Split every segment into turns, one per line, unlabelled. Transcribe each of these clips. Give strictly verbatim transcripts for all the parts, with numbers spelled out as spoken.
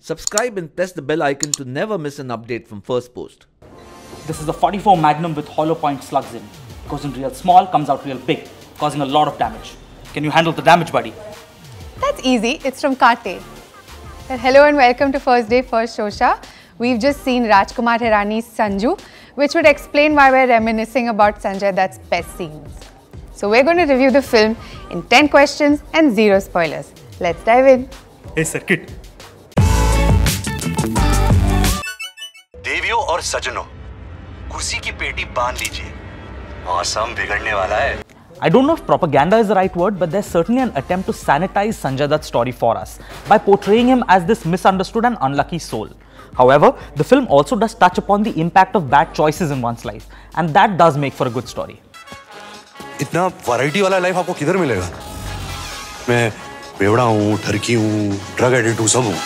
Subscribe and press the bell icon to never miss an update from First Post.
This is the forty-four Magnum with hollow point slugs in. Goes in real small, comes out real big, causing a lot of damage. Can you handle the damage, buddy?
That's easy. It's from Kate. Well, hello and welcome to First Day First Showsha. We've just seen Rajkumar Hirani's Sanju, which would explain why we're reminiscing about Sanjay Dutt's best scenes. So we're going to review the film in ten questions and zero spoilers. Let's dive in.
Hey, circuit.
देवियों और सजनों, कुर्सी की पेटी बांध लीजिए, मौसम बिगड़ने वाला है.
I don't know if propaganda is the right word, but there's certainly an attempt to sanitize Sanjay Dutt's story for us by portraying him as this misunderstood and unlucky soul. However, the film also does touch upon the impact of bad choices in one's life, and that does make for a good story.
इतना variety वाला life आपको किधर मिलेगा? मैं बेवड़ा हूँ, ठरकी हूँ, drug addict हूँ, सब हूँ.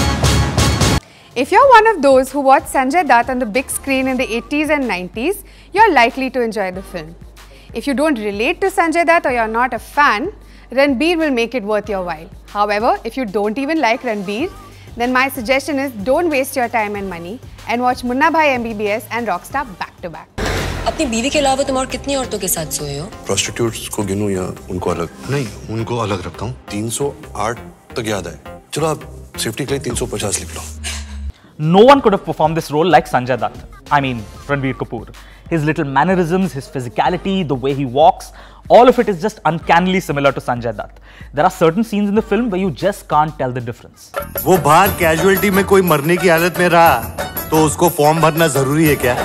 If you're one of those who watched Sanjay Dutt on the big screen in the eighties and nineties, you're likely to enjoy the film. If you don't relate to Sanjay Dutt or you're not a fan, Ranbir will make it worth your while. However, if you don't even like Ranbir, then my suggestion is don't waste your time and money and watch Munna Bhai M B B S and Rockstar back to back.
अपनी बीवी के अलावा तुम और कितनी औरतों के साथ सोए हो?
Prostitutes को गिनूं या उनको अलग? नहीं, उनको अलग रखता हूँ. तीन सौ आठ तक याद है. चलो आप सेफ्टी के लिए तीन सौ पचास लिख लो.
No one could have performed this role like Sanjay Dutt. I mean, Ranbir Kapoor. His little mannerisms, his physicality, the way he walks, all of it is just uncannily similar to Sanjay Dutt. There are certain scenes in the film where you just can't tell the difference.
वो बाहर casualty में कोई मरने की हालत में रहा, तो उसको फॉर्म भरना जरूरी है क्या?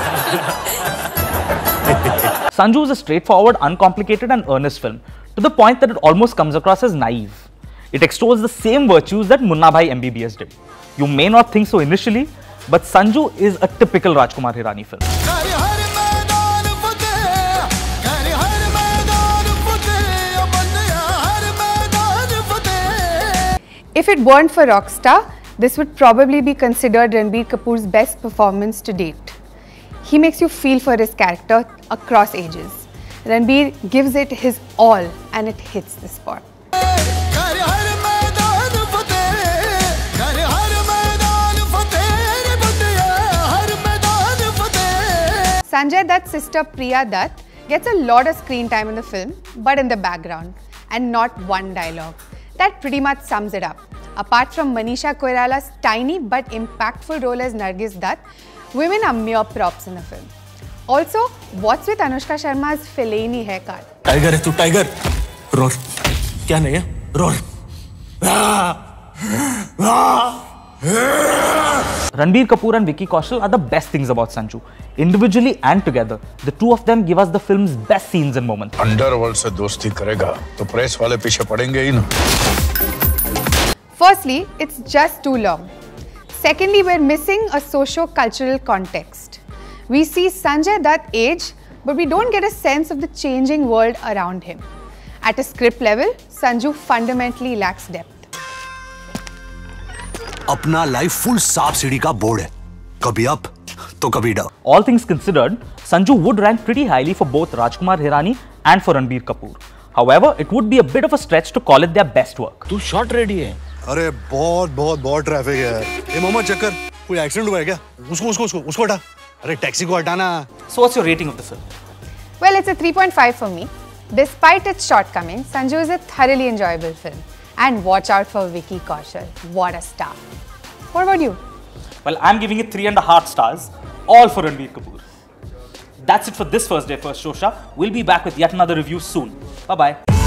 Sanju is a straightforward, uncomplicated and earnest film, to the point that it almost comes across as naive. It extols the same virtues that Munna Bhai M B B S did. You may not think so initially, but Sanju is a typical Rajkumar Hirani film.
If it weren't for Rockstar, this would probably be considered Ranbir Kapoor's best performance to date. He makes you feel for his character across ages. Ranbir gives it his all and it hits the spot. Sanjay Dutt's sister Priya Dutt gets a lot of screen time in the film, but in the background, and not one dialogue. That pretty much sums it up. Apart from Manisha Koirala's tiny but impactful role as Nargis Dutt, women are mere props in the film. Also, what's with Anushka Sharma's Fellaini haircut?
Tiger है तू tiger. Roar. क्या नहीं है? Roar.
Ranbir Kapoor and Vicky Kaushal are the best things about Sanju. Individually and together, the two of them give us the film's best scenes and moments.
Underworld से दोस्ती करेगा तो press वाले पीछे पड़ेंगे ही ना.
Firstly, it's just too long. Secondly, we're missing a socio-cultural context. We see Sanjay Dutt age, but we don't get a sense of the changing world around him. At a script level, Sanju fundamentally lacks depth.
अपना life full सांप सीढ़ी का board है. कभी up तो कभी down.
All things considered, Sanju would rank pretty highly for both Rajkumar Hirani and for Ranbir Kapoor. However, it would be a bit of a stretch to call it their best work.
तू shot ready है?
अरे बहुत बहुत बहुत traffic है. ये मोहम्मद चक्कर कोई एक्सीडेंट हुआ है क्या? उसको उसको उसको उसको हटा. अरे टैक्सी को हटाना.
So what's your rating of the film?
Well, it's a three point five for me. Despite its shortcomings, Sanju is a thoroughly enjoyable film. And watch out for Vicky Kaushal. What a star. What about you?
Well, I'm giving it three and a half stars, all for Ranbir Kapoor. That's it for this First Day First Showsha. We'll be back with yet another review soon. Bye-bye.